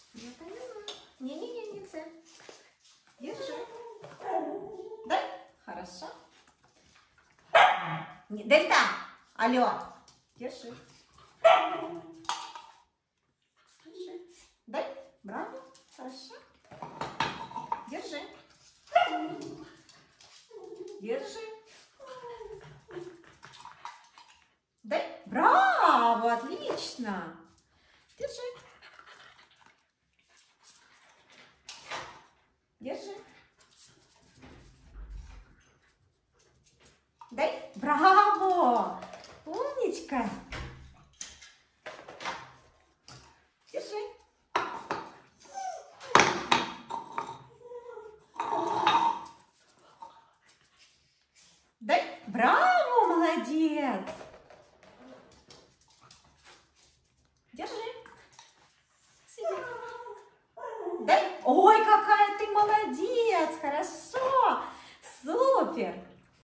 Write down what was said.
Я поняла. Не-не-не, нельзя. Держи. Дай. Хорошо. Дельта. Алло. Держи. Держи. Дай. Браво. Хорошо. Держи. Держи. Дай. Браво. Отлично. Держи. Держи. Дай. Браво. Умничка. Держи. Дай. Браво, молодец. Держи. Сиди. Дай. Ой, какая ты молодец. Хорошо. Супер.